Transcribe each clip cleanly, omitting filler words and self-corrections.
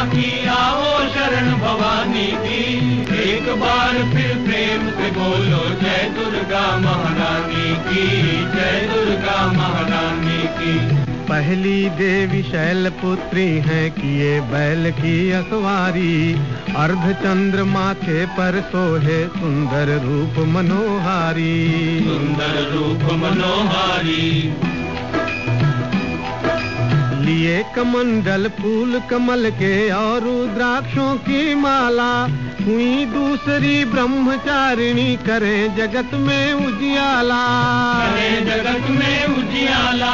की, आओ शरण भवानी की। एक बार फिर प्रेम से बोलो जय दुर्गा महारानी की, जय दुर्गा महारानी की। पहली देवी शैलपुत्री हैं, किए बैल की असवारी। अर्धचंद्र माथे पर सोहे, सुंदर रूप मनोहारी, सुंदर रूप मनोहारी। लिए कमंडल फूल कमल के और रुद्राक्षों की माला। हुई दूसरी ब्रह्मचारिणी, करे जगत में उजियाला, करे जगत में उजियाला।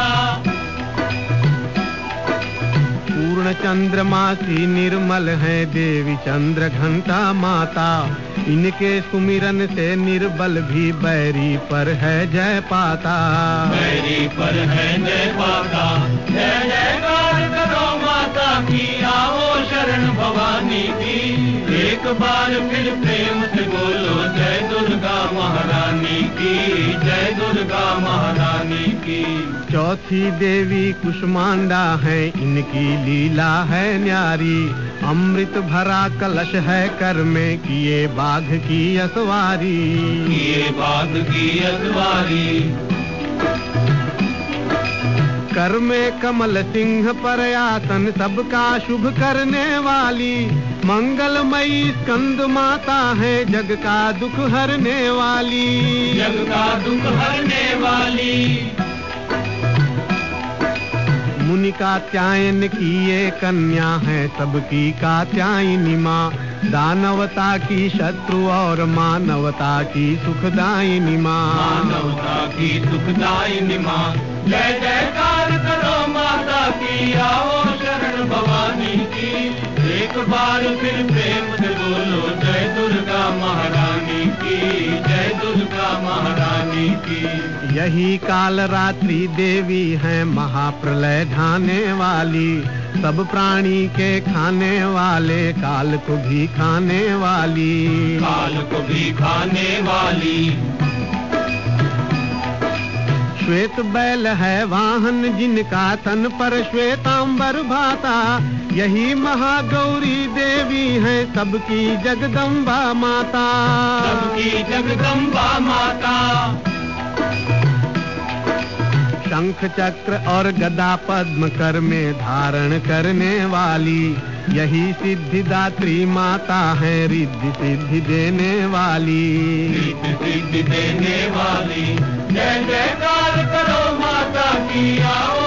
पूर्ण चंद्रमासी निर्मल है, देवी चंद्र घंटा माता। इनके सुमिरन से निर्बल भी बैरी पर है जय पाता, बैरी पर है जय पाता। जय जयकार करो माता की, आओ शरण भवानी की। एक बार फिर प्रेम से बोलो जय दुर्गा महारानी की, जय दुर्गा महारानी की। चौथी देवी कुष्मांडा है, इनकी लीला है न्यारी। अमृत भरा कलश है कर में, किए बाघ की असवारी, किए बाघ की असवारी। कर में कमल सिंह पर आसन, सबका शुभ करने वाली। मंगलमयी स्कंद माता है, जग का दुख हरने वाली, जग का दुख हरने वाली। मुनि कात्यायन की ये कन्या है, सबकी कात्यायनी माँ। दानवता की शत्रु और मानवता की सुखदायिनी माँ, मानवता की सुखदायिनी माँ। जय जयकार करो माता की, आओ शरण भवानी की। एक बार फिर प्रेम से बोलो जय दुर्गा महारानी की, जय दुर्गा महारानी की। यही काल रात्रि देवी है, महाप्रलय ढाने वाली। सब प्राणी के खाने वाले, काल को भी खाने वाली, काल को भी खाने वाली। श्वेत बैल है वाहन, जिनका तन पर श्वेतांबर भाता। यही महागौरी देवी है, सबकी जगदम्बा माता, सबकी जगदम्बा माता। शंख चक्र और गदा पद्म कर में धारण करने वाली। यही सिद्धिदात्री माता है, रिद्धि सिद्धि देने वाली, रिद्धि सिद्धि देने वाली। जय जयकार करो माता की, आओ